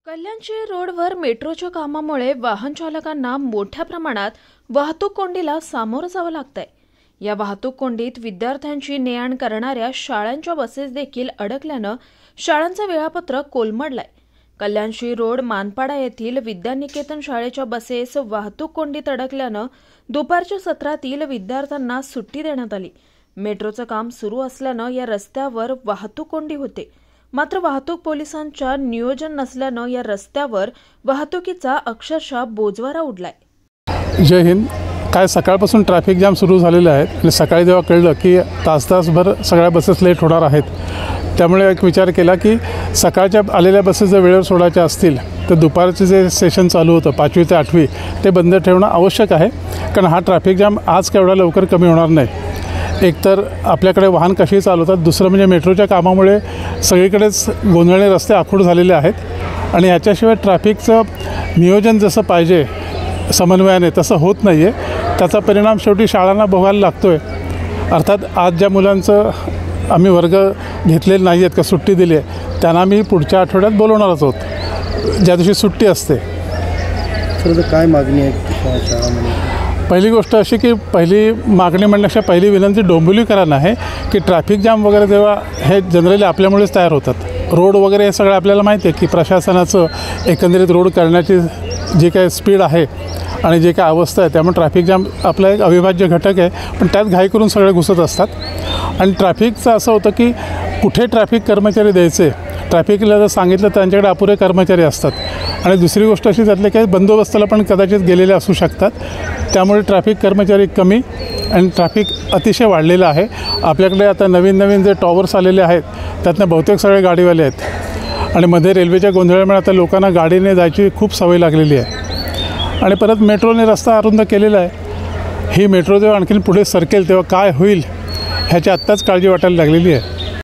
कल्याणची रोडवर मेट्रोच्या कामामुळे वाहन चालकांना मोठ्या प्रमाणात वाहतूक कोंडीला सामोरं जावं लागतंय। या वाहतूक कोंडीत विद्यार्थ्यांची ने-आण करणाऱ्या शाळांच्या बसेस देखील अडकल्यानं शाळांचं वेळापत्रक कोलमडलंय। कल्याणची रोड मानपाडा येथील विद्यानिकेतन शाळेच्या बसेस वाहतूक कोंडीत अडकल्यानं दुपारच्या सत्रातील विद्यार्थ्यांना सुट्टी देण्यात आली। मेट्रोचं काम सुरू असल्यानं या रस्त्यावर वाहतूक कोंडी होते। मात्र वाहतूक पोलिसांच्या नियोजन नसल्यानं या रस्त्यावर वाहतुकीचा अक्षरशः बोजवारा उडलाय। जय हिंद। काय सकाळपासून ट्रॅफिक जाम सुरू झालेले आहेत आणि सकाळी जेव्हा कळलं की तासभर सगळ्या बसेस लेट होणार आहेत, त्यामुळे एक विचार केला की सकाळच्या आलेल्या बसेस जर वेळेवर सोडायच्या असतील तर दुपारचे जे सेशन चालू होतं 5वी ते 8वी ते बंद ठेवणं आवश्यक आहे, कारण हा ट्रॅफिक जाम आज केवढा लवकर कमी होणार नाही। एकतर आपल्याकडे वाहन कशी चालवतात, दुसरं म्हणजे मेट्रोच्या कामामुळे सगळीकडेच गोंधळले रस्ते आखूड झालेले आहेत आणि याच्याशिवाय ट्रॅफिकचं नियोजन जसं पाहिजे समन्वयाने तसं होत नाही आहे। त्याचा परिणाम शेवटी शाळांना भोगायला लागतो आहे। अर्थात आज ज्या मुलांचं आम्ही वर्ग घेतलेले नाही आहेत का सुट्टी दिली आहे त्यांना मी पुढच्या आठवड्यात बोलवणारच आहोत, ज्या दिवशी सुट्टी असते। तर काय मागणी आहे शाळांमध्ये? पहिली गोष्ट अशी की पहिली मागणी म्हणण्यापेक्षा पहिली विनंती डोंबिवलीकरांना आहे की ट्रॅफिक जाम वगैरे जेव्हा हे जनरली आपल्यामुळेच तयार होतात। रोड वगैरे हे सगळं आपल्याला माहिती आहे की प्रशासनाचं एकंदरीत रोड करण्याची जी काही स्पीड आहे आणि जे काही अवस्था आहे त्यामुळे ट्रॅफिक जाम आपला एक अविभाज्य घटक आहे, पण त्यात घाई करून सगळे घुसत असतात। आणि ट्रॅफिकचं असं होतं की कुठे ट्रॅफिक कर्मचारी द्यायचे, ट्रॅफिकला जर सांगितलं त्यांच्याकडे अपुरे कर्मचारी असतात। आणि दुसरी गोष्ट अशी त्यातले काही बंदोबस्ताला पण कदाचित गेलेले असू शकतात, त्यामुळे ट्रॅफिक कर्मचारी कमी आणि ट्रॅफिक अतिशय वाढलेलं आहे। आपल्याकडे आता नवीन जे टॉवर्स आलेले आहेत त्यातनं बहुतेक सगळे गाडीवाले आहेत आणि मध्ये रेल्वेच्या गोंधळामुळे आता लोकांना गाडीने जायची खूप सवय लागलेली आहे। आणि परत मेट्रोने रस्ता अरुंद केलेला आहे। ही मेट्रो जेव्हा आणखीन पुढे सरकेल तेव्हा काय होईल ह्याची आत्ताच काळजी वाटायला लागलेली आहे।